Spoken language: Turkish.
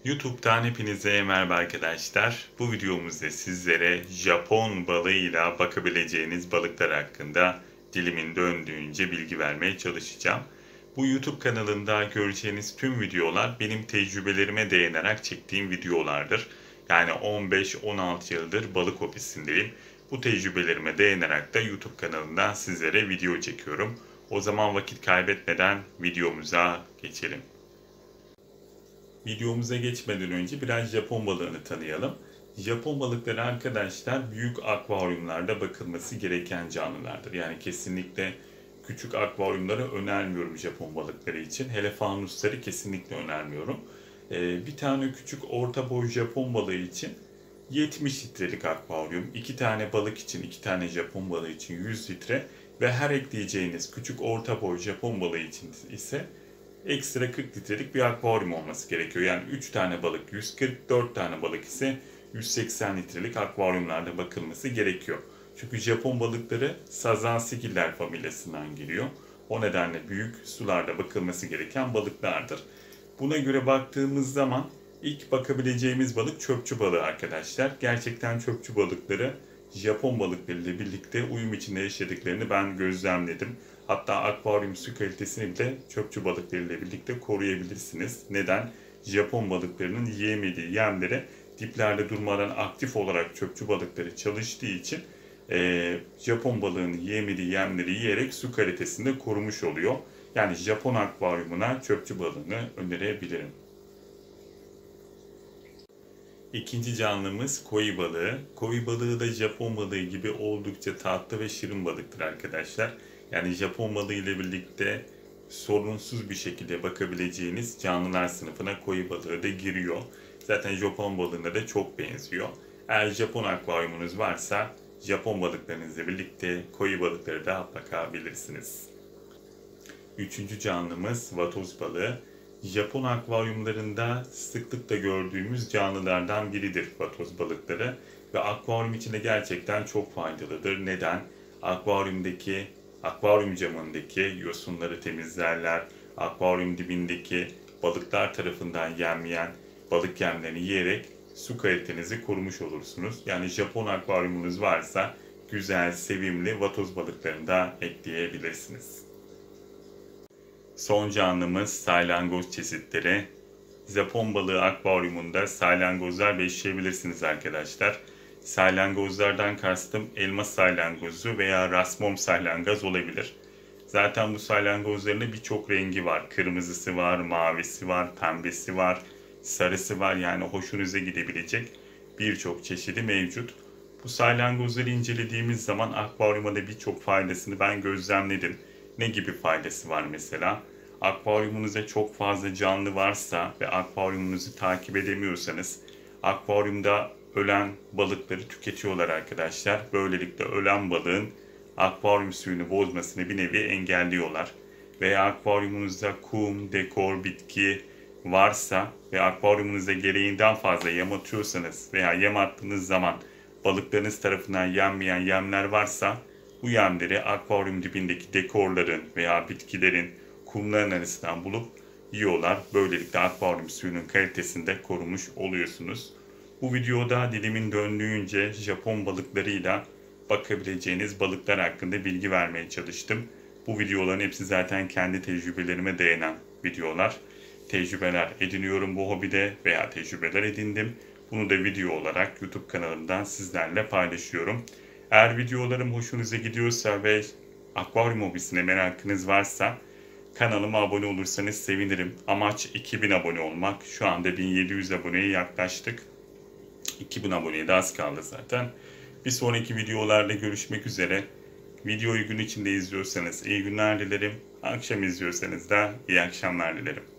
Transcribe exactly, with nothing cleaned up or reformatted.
YouTube'dan hepinize merhaba arkadaşlar. Bu videomuzda sizlere Japon balığıyla bakabileceğiniz balıklar hakkında dilimin döndüğünce bilgi vermeye çalışacağım. Bu YouTube kanalında göreceğiniz tüm videolar benim tecrübelerime dayanarak çektiğim videolardır. Yani on beş on altı yıldır balık hobisindeyim. Bu tecrübelerime dayanarak da YouTube kanalından sizlere video çekiyorum. O zaman vakit kaybetmeden videomuza geçelim. Videomuza geçmeden önce biraz Japon balığını tanıyalım. Japon balıkları arkadaşlar büyük akvaryumlarda bakılması gereken canlılardır. Yani kesinlikle küçük akvaryumlara önermiyorum Japon balıkları için. Hele fanusları kesinlikle önermiyorum. Ee, bir tane küçük orta boy Japon balığı için yetmiş litrelik akvaryum, iki tane balık için, iki tane Japon balığı için yüz litre ve her ekleyeceğiniz küçük orta boy Japon balığı için ise ekstra kırk litrelik bir akvaryum olması gerekiyor. Yani üç tane balık yüz kırk, dört tane balık ise yüz seksen litrelik akvaryumlarda bakılması gerekiyor. Çünkü Japon balıkları sazansigiller familyasından geliyor. O nedenle büyük sularda bakılması gereken balıklardır. Buna göre baktığımız zaman ilk bakabileceğimiz balık çöpçü balığı arkadaşlar. Gerçekten çöpçü balıkları Japon balıklarıyla birlikte uyum içinde yaşadıklarını ben gözlemledim. Hatta akvaryum su kalitesini bile çöpçü balıklarıyla birlikte koruyabilirsiniz. Neden? Japon balıklarının yiyemediği yemlere diplerde durmadan aktif olarak çöpçü balıkları çalıştığı için e, Japon balığının yiyemediği yemleri yiyerek su kalitesini de korumuş oluyor. Yani Japon akvaryumuna çöpçü balığını önerebilirim. İkinci canlımız koi balığı. Koi balığı da Japon balığı gibi oldukça tatlı ve şirin balıktır arkadaşlar. Yani Japon balığı ile birlikte sorunsuz bir şekilde bakabileceğiniz canlılar sınıfına koi balığı da giriyor. Zaten Japon balığına da çok benziyor. Eğer Japon akvaryumunuz varsa Japon balıklarınızla birlikte koi balıkları da bakabilirsiniz. Üçüncü canlımız vatoz balığı. Japon akvaryumlarında sıklıkla gördüğümüz canlılardan biridir vatoz balıkları ve akvaryum içinde gerçekten çok faydalıdır. Neden? Akvaryumdaki, akvaryum camındaki yosunları temizlerler. Akvaryum dibindeki balıklar tarafından yenmeyen balık yemlerini yiyerek su kalitenizi korumuş olursunuz. Yani Japon akvaryumunuz varsa güzel, sevimli vatoz balıklarını da ekleyebilirsiniz. Son canlımız salyangoz çeşitleri. Japon balığı akvaryumunda salyangozlar besleyebilirsiniz arkadaşlar. Salyangozlardan kastım elma salyangozu veya rasmom salyangoz olabilir. Zaten bu salyangozların birçok rengi var. Kırmızısı var, mavisi var, pembesi var, sarısı var. Yani hoşunuza gidebilecek birçok çeşidi mevcut. Bu salyangozları incelediğimiz zaman akvaryumda birçok faydasını ben gözlemledim. Ne gibi faydası var mesela? Akvaryumunuzda çok fazla canlı varsa ve akvaryumunuzu takip edemiyorsanız akvaryumda ölen balıkları tüketiyorlar arkadaşlar. Böylelikle ölen balığın akvaryum suyunu bozmasını bir nevi engelliyorlar. Veya akvaryumunuzda kum, dekor, bitki varsa ve akvaryumunuzda gereğinden fazla yem atıyorsanız veya yem attığınız zaman balıklarınız tarafından yenmeyen yemler varsa bu yemleri akvaryum dibindeki dekorların veya bitkilerin, kumların arasından bulup yiyorlar. Böylelikle akvaryum suyunun kalitesini de korumuş oluyorsunuz. Bu videoda dilimin döndüğünce Japon balıklarıyla bakabileceğiniz balıklar hakkında bilgi vermeye çalıştım. Bu videoların hepsi zaten kendi tecrübelerime dayanan videolar. Tecrübeler ediniyorum bu hobide veya tecrübeler edindim. Bunu da video olarak YouTube kanalımdan sizlerle paylaşıyorum. Eğer videolarım hoşunuza gidiyorsa ve akvaryum hobisine merakınız varsa kanalıma abone olursanız sevinirim. Amaç iki bin abone olmak. Şu anda bin yedi yüz aboneye yaklaştık. iki bin aboneye de az kaldı zaten. Bir sonraki videolarda görüşmek üzere. Videoyu gün içinde izliyorsanız iyi günler dilerim. Akşam izliyorsanız da iyi akşamlar dilerim.